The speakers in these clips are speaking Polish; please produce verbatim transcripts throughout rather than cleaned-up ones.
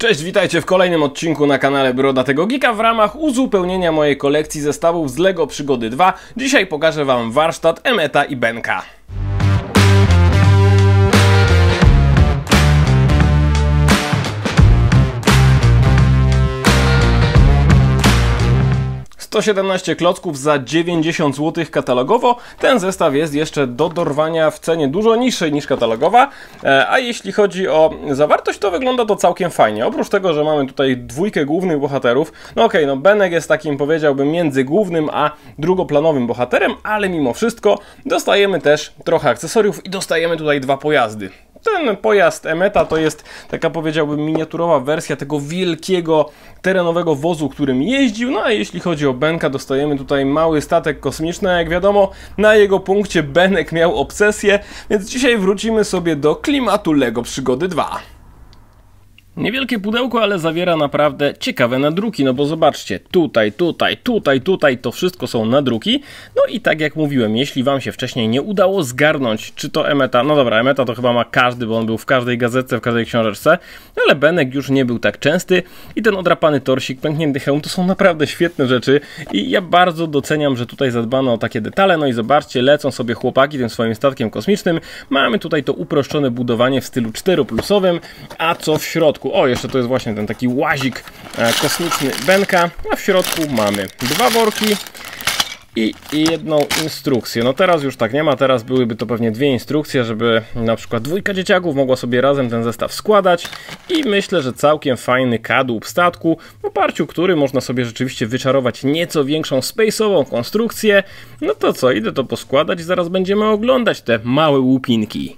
Cześć, witajcie w kolejnym odcinku na kanale Brodatego Geeka w ramach uzupełnienia mojej kolekcji zestawów z LEGO Przygody dwa. Dzisiaj pokażę wam warsztat Emmeta i Benka. sto siedemnaście klocków za dziewięćdziesiąt złotych katalogowo. Ten zestaw jest jeszcze do dorwania w cenie dużo niższej niż katalogowa, a jeśli chodzi o zawartość, to wygląda to całkiem fajnie. Oprócz tego, że mamy tutaj dwójkę głównych bohaterów, no okej, okay, no Benek jest takim, powiedziałbym, między głównym a drugoplanowym bohaterem, ale mimo wszystko dostajemy też trochę akcesoriów i dostajemy tutaj dwa pojazdy. Ten pojazd Emmeta to jest taka, powiedziałbym, miniaturowa wersja tego wielkiego terenowego wozu, którym jeździł. No a jeśli chodzi o Benka, dostajemy tutaj mały statek kosmiczny. Jak wiadomo, na jego punkcie Benek miał obsesję, więc dzisiaj wrócimy sobie do klimatu LEGO Przygody dwa. Niewielkie pudełko, ale zawiera naprawdę ciekawe nadruki, no bo zobaczcie, tutaj, tutaj, tutaj, tutaj, to wszystko są nadruki. No i tak jak mówiłem, jeśli wam się wcześniej nie udało zgarnąć, czy to Emmeta, no dobra, Emmeta to chyba ma każdy, bo on był w każdej gazetce, w każdej książeczce, ale Benek już nie był tak częsty i ten odrapany torsik, pęknięty hełm, to są naprawdę świetne rzeczy i ja bardzo doceniam, że tutaj zadbano o takie detale. No i zobaczcie, lecą sobie chłopaki tym swoim statkiem kosmicznym. Mamy tutaj to uproszczone budowanie w stylu czteroplusowym, a co w środku? O, jeszcze to jest właśnie ten taki łazik e, kosmiczny Benka, a w środku mamy dwa worki i, i jedną instrukcję. No teraz już tak nie ma, teraz byłyby to pewnie dwie instrukcje, żeby na przykład dwójka dzieciaków mogła sobie razem ten zestaw składać i myślę, że całkiem fajny kadłub statku, w oparciu który można sobie rzeczywiście wyczarować nieco większą space'ową konstrukcję. No to co, idę to poskładać i zaraz będziemy oglądać te małe łupinki.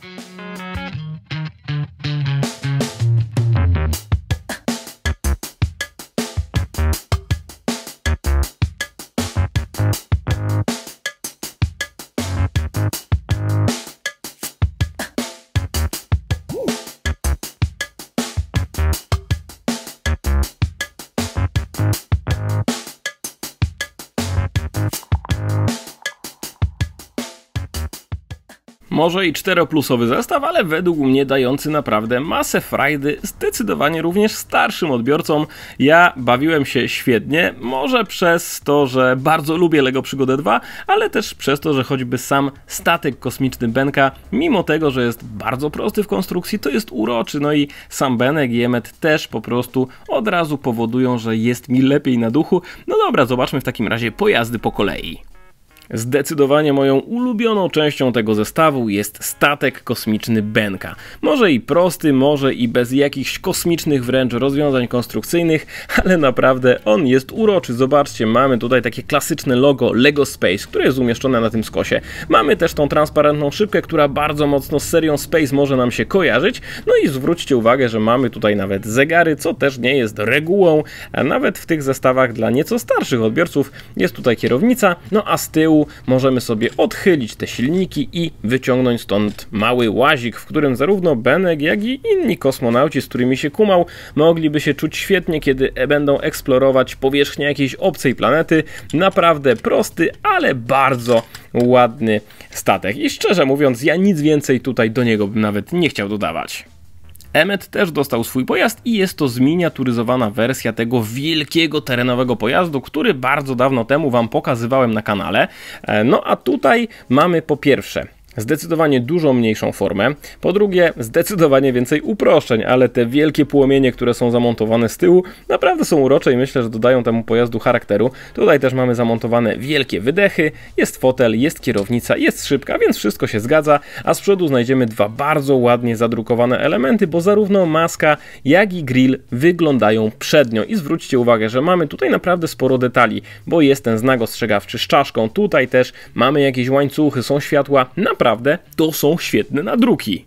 Może i czteroplusowy zestaw, ale według mnie dający naprawdę masę frajdy, zdecydowanie również starszym odbiorcom. Ja bawiłem się świetnie, może przez to, że bardzo lubię LEGO Przygodę dwa, ale też przez to, że choćby sam statek kosmiczny Benka, mimo tego, że jest bardzo prosty w konstrukcji, to jest uroczy. No i sam Benek i Emmet też po prostu od razu powodują, że jest mi lepiej na duchu. No dobra, zobaczmy w takim razie pojazdy po kolei. Zdecydowanie moją ulubioną częścią tego zestawu jest statek kosmiczny Benka. Może i prosty, może i bez jakichś kosmicznych wręcz rozwiązań konstrukcyjnych, ale naprawdę on jest uroczy. Zobaczcie, mamy tutaj takie klasyczne logo LEGO Space, które jest umieszczone na tym skosie. Mamy też tą transparentną szybkę, która bardzo mocno z serią Space może nam się kojarzyć. No i zwróćcie uwagę, że mamy tutaj nawet zegary, co też nie jest regułą, a nawet w tych zestawach dla nieco starszych odbiorców jest tutaj kierownica, no a z tyłu możemy sobie odchylić te silniki i wyciągnąć stąd mały łazik, w którym zarówno Benek, jak i inni kosmonauci, z którymi się kumał, mogliby się czuć świetnie, kiedy będą eksplorować powierzchnię jakiejś obcej planety. Naprawdę prosty, ale bardzo ładny statek. I szczerze mówiąc, ja nic więcej tutaj do niego bym nawet nie chciał dodawać. Emmet też dostał swój pojazd i jest to zminiaturyzowana wersja tego wielkiego terenowego pojazdu, który bardzo dawno temu wam pokazywałem na kanale. No a tutaj mamy po pierwsze zdecydowanie dużo mniejszą formę, po drugie zdecydowanie więcej uproszczeń, ale te wielkie płomienie, które są zamontowane z tyłu, naprawdę są urocze i myślę, że dodają temu pojazdu charakteru. Tutaj też mamy zamontowane wielkie wydechy, jest fotel, jest kierownica, jest szybka, więc wszystko się zgadza, a z przodu znajdziemy dwa bardzo ładnie zadrukowane elementy, bo zarówno maska, jak i grill wyglądają przednio i zwróćcie uwagę, że mamy tutaj naprawdę sporo detali, bo jest ten znak ostrzegawczy z czaszką, tutaj też mamy jakieś łańcuchy, są światła, naprawdę Naprawdę to są świetne nadruki.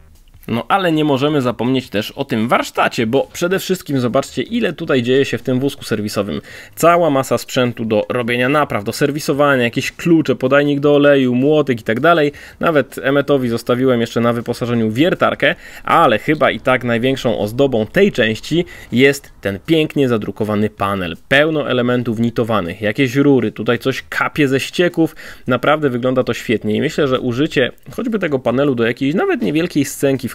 No ale nie możemy zapomnieć też o tym warsztacie, bo przede wszystkim zobaczcie, ile tutaj dzieje się w tym wózku serwisowym. Cała masa sprzętu do robienia napraw, do serwisowania, jakieś klucze, podajnik do oleju, młotek i tak dalej. Nawet Emmetowi zostawiłem jeszcze na wyposażeniu wiertarkę, ale chyba i tak największą ozdobą tej części jest ten pięknie zadrukowany panel. Pełno elementów nitowanych, jakieś rury, tutaj coś kapie ze ścieków. Naprawdę wygląda to świetnie i myślę, że użycie choćby tego panelu do jakiejś nawet niewielkiej scenki w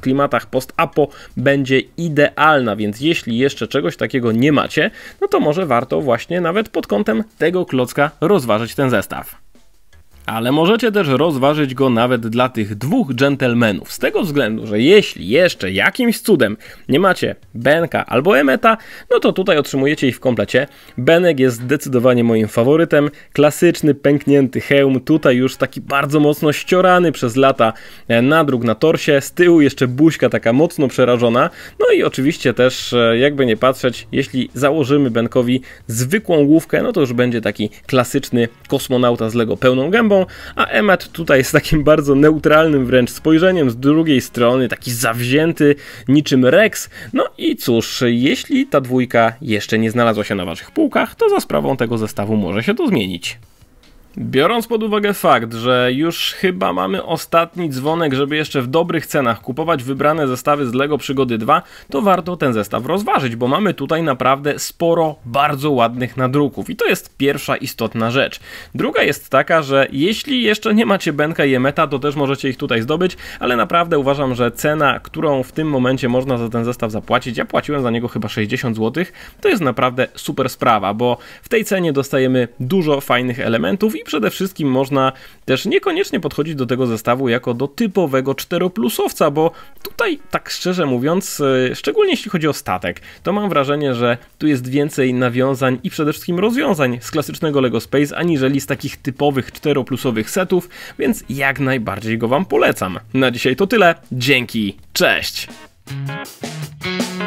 klimatach post-apo będzie idealna, więc jeśli jeszcze czegoś takiego nie macie, no to może warto właśnie nawet pod kątem tego klocka rozważyć ten zestaw. Ale możecie też rozważyć go nawet dla tych dwóch dżentelmenów, z tego względu, że jeśli jeszcze jakimś cudem nie macie Benka albo Emmeta, no to tutaj otrzymujecie ich w komplecie. Benek jest zdecydowanie moim faworytem, klasyczny, pęknięty hełm, tutaj już taki bardzo mocno ściorany przez lata nadruk na torsie, z tyłu jeszcze buźka taka mocno przerażona, no i oczywiście też, jakby nie patrzeć, jeśli założymy Benkowi zwykłą główkę, no to już będzie taki klasyczny kosmonauta z Lego pełną gębą, a Emmet tutaj z takim bardzo neutralnym wręcz spojrzeniem z drugiej strony, taki zawzięty niczym Rex. No i cóż, jeśli ta dwójka jeszcze nie znalazła się na waszych półkach, to za sprawą tego zestawu może się to zmienić. Biorąc pod uwagę fakt, że już chyba mamy ostatni dzwonek, żeby jeszcze w dobrych cenach kupować wybrane zestawy z LEGO Przygody dwa, to warto ten zestaw rozważyć, bo mamy tutaj naprawdę sporo bardzo ładnych nadruków i to jest pierwsza istotna rzecz. Druga jest taka, że jeśli jeszcze nie macie Benka i Emmeta, to też możecie ich tutaj zdobyć, ale naprawdę uważam, że cena, którą w tym momencie można za ten zestaw zapłacić, ja płaciłem za niego chyba sześćdziesiąt złotych, to jest naprawdę super sprawa, bo w tej cenie dostajemy dużo fajnych elementów i przede wszystkim można też niekoniecznie podchodzić do tego zestawu jako do typowego czteroplusowca, bo tutaj, tak szczerze mówiąc, szczególnie jeśli chodzi o statek, to mam wrażenie, że tu jest więcej nawiązań i przede wszystkim rozwiązań z klasycznego LEGO Space, aniżeli z takich typowych czteroplusowych setów, więc jak najbardziej go wam polecam. Na dzisiaj to tyle, dzięki, cześć!